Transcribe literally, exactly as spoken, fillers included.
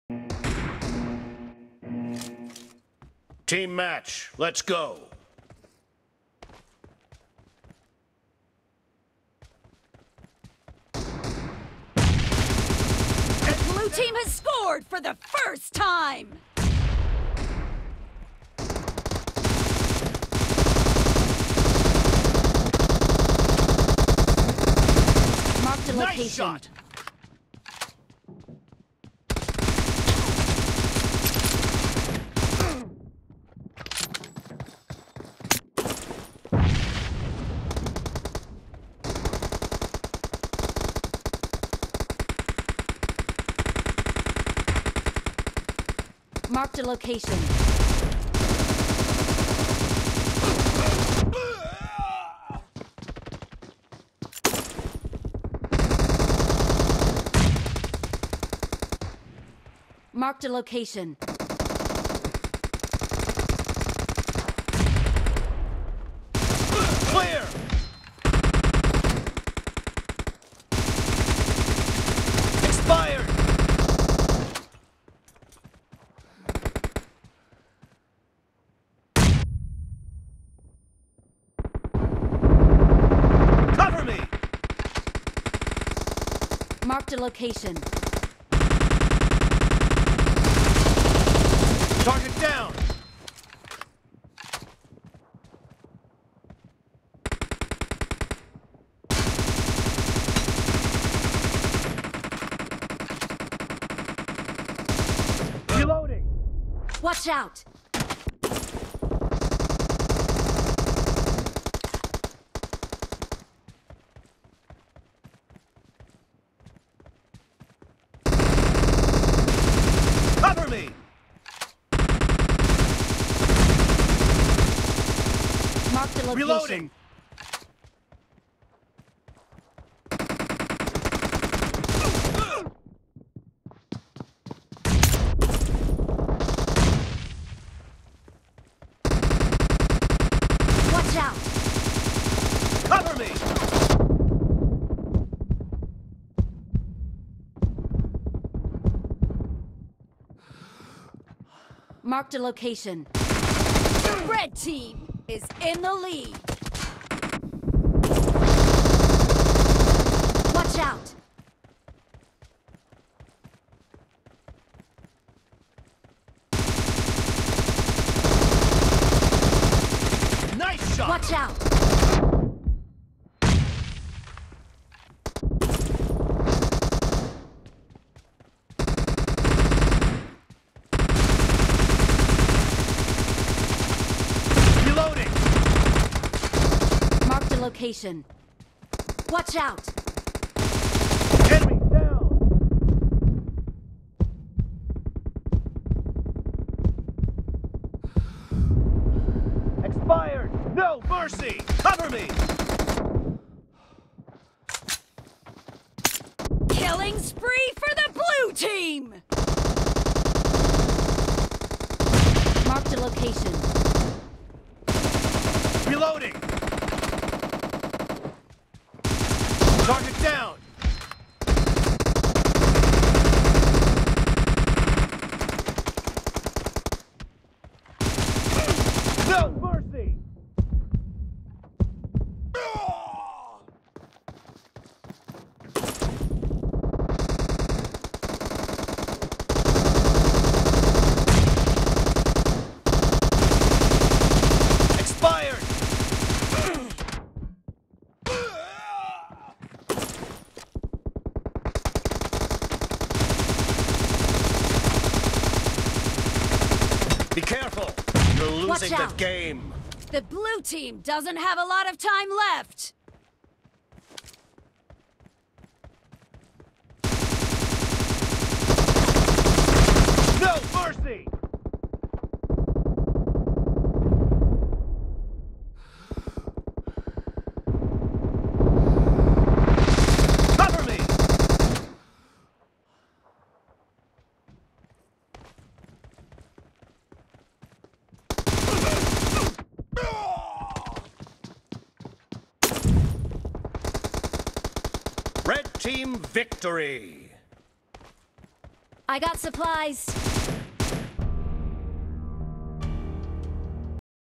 Team match, let's go. The blue team has scored for the first time! Marked a location. Nice shot. Marked a location. Marked a location. Clear! Expired! Cover me! Marked a location. Target down! Reloading! Watch out! Cover me! Marked a location. Reloading! Watch out! Cover me! Marked a location. Red team is in the lead. Watch out! Nice shot! Watch out! Reloading! Marked a location. Watch out! Enemy down! Expired! No mercy! Cover me! Killing spree for the blue team! Marked a location. Reloading! Target down! No mercy! Expired! Be careful! You're losing the out. game! The blue team doesn't have a lot of time left. No mercy! Cover me! Red team victory! I got supplies.